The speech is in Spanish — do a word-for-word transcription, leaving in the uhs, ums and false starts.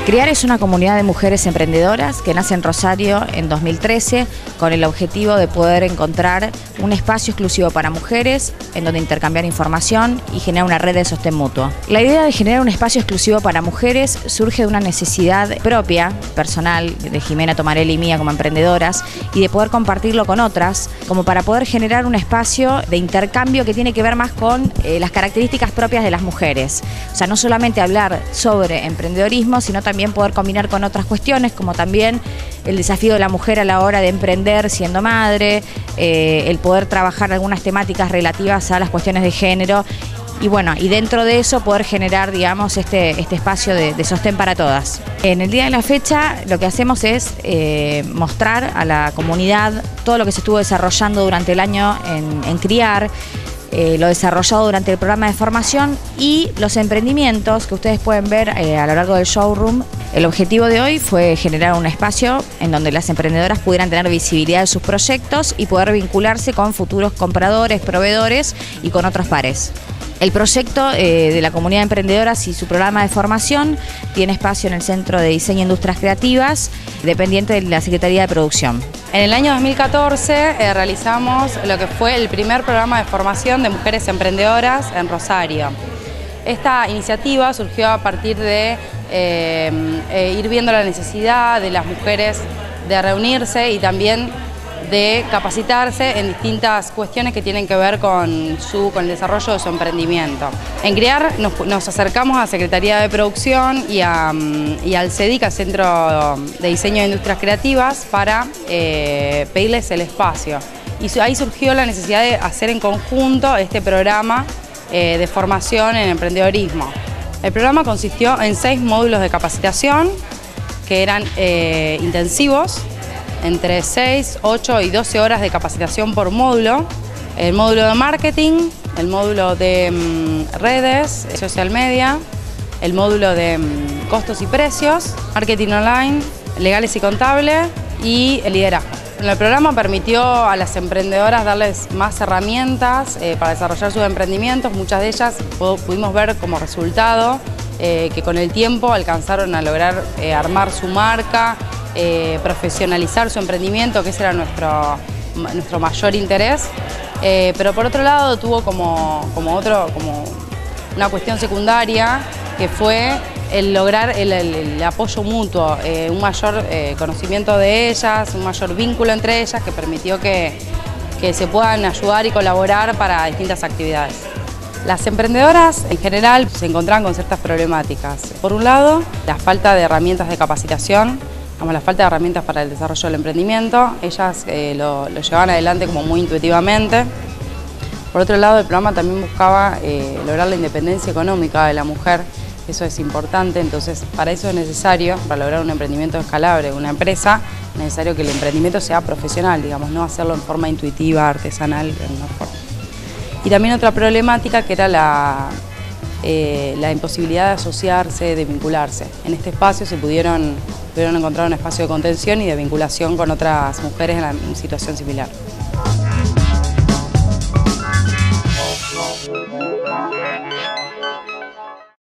CREAR es una comunidad de mujeres emprendedoras que nace en Rosario en dos mil trece con el objetivo de poder encontrar un espacio exclusivo para mujeres en donde intercambiar información y generar una red de sostén mutuo. La idea de generar un espacio exclusivo para mujeres surge de una necesidad propia, personal, de Jimena Tomarelli y mía como emprendedoras, y de poder compartirlo con otras, como para poder generar un espacio de intercambio que tiene que ver más con eh, las características propias de las mujeres. O sea, no solamente hablar sobre emprendedorismo, sino también también poder combinar con otras cuestiones, como también el desafío de la mujer a la hora de emprender siendo madre, eh, el poder trabajar algunas temáticas relativas a las cuestiones de género y bueno, y dentro de eso poder generar, digamos, este, este espacio de, de sostén para todas. En el día de la fecha lo que hacemos es eh, mostrar a la comunidad todo lo que se estuvo desarrollando durante el año en, en CREAR, Eh, lo desarrollado durante el programa de formación y los emprendimientos que ustedes pueden ver eh, a lo largo del showroom. El objetivo de hoy fue generar un espacio en donde las emprendedoras pudieran tener visibilidad de sus proyectos y poder vincularse con futuros compradores, proveedores y con otros pares. El proyecto eh, de la comunidad de emprendedoras y su programa de formación tiene espacio en el Centro de Diseño e Industrias Creativas, dependiente de la Secretaría de Producción. En el año dos mil catorce eh, realizamos lo que fue el primer programa de formación de mujeres emprendedoras en Rosario. Esta iniciativa surgió a partir de eh, eh, ir viendo la necesidad de las mujeres de reunirse y también de capacitarse en distintas cuestiones que tienen que ver con, su, con el desarrollo de su emprendimiento. En CREAR nos, nos acercamos a Secretaría de Producción y, a, y al CEDIC, al Centro de Diseño e Industrias Creativas, para eh, pedirles el espacio. Y ahí surgió la necesidad de hacer en conjunto este programa eh, de formación en emprendedorismo. El programa consistió en seis módulos de capacitación que eran eh, intensivos, entre seis, ocho y doce horas de capacitación por módulo. El módulo de marketing, el módulo de um, redes, social media, el módulo de um, costos y precios, marketing online, legales y contables y el liderazgo. El programa permitió a las emprendedoras darles más herramientas eh, para desarrollar sus emprendimientos. Muchas de ellas pudimos ver como resultado eh, que con el tiempo alcanzaron a lograr eh, armar su marca, Eh, profesionalizar su emprendimiento, que ese era nuestro, nuestro mayor interés, eh, pero por otro lado tuvo como, como, otro, como una cuestión secundaria que fue el lograr el, el, el apoyo mutuo, eh, un mayor eh, conocimiento de ellas, un mayor vínculo entre ellas que permitió que, que se puedan ayudar y colaborar para distintas actividades. Las emprendedoras en general se encontraban con ciertas problemáticas. Por un lado, la falta de herramientas de capacitación, la falta de herramientas para el desarrollo del emprendimiento. Ellas eh, lo, lo llevaban adelante como muy intuitivamente. Por otro lado, el programa también buscaba eh, lograr la independencia económica de la mujer. Eso es importante, entonces para eso es necesario, para lograr un emprendimiento escalable de una empresa, es necesario que el emprendimiento sea profesional, digamos, no hacerlo en forma intuitiva, artesanal, de alguna forma. Y también otra problemática que era la, eh, la imposibilidad de asociarse, de vincularse. En este espacio se pudieron pudieron encontrar un espacio de contención y de vinculación con otras mujeres en, la, en situación similar.